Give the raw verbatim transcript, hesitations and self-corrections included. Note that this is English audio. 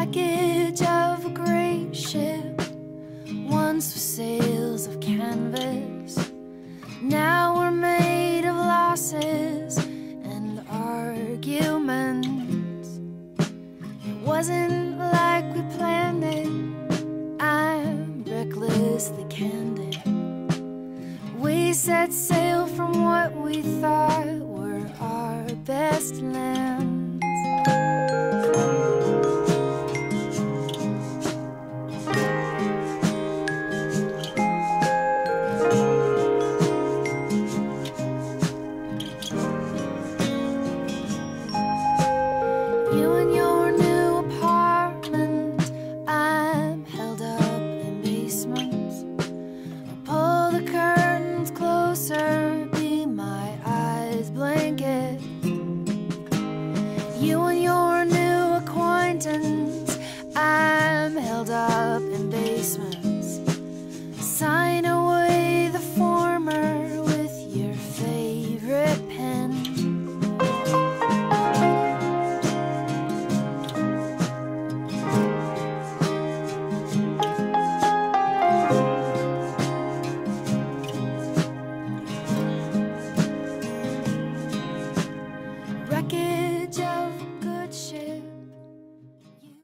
wreckage of a great ship, once with sails of canvas. Now we're made of losses and arguments. It wasn't like we planned it, I'm recklessly candid. We set sail from what we thought were our best land.